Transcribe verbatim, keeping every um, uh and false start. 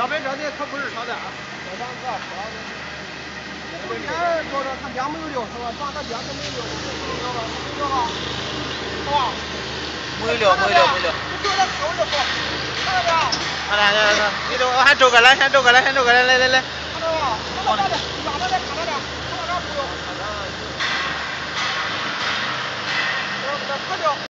白这的可不是炒蛋，这咱不要说了。这中间说着他两没有六是吧？抓他两个没有六，没有了，没有了，是吧？ 没有六，没有六，没有六。 你说他收就好，看到没有？ 好来来来，你都我喊周哥来，先周哥来，先周哥来，来来来。 看到没有？看到没有？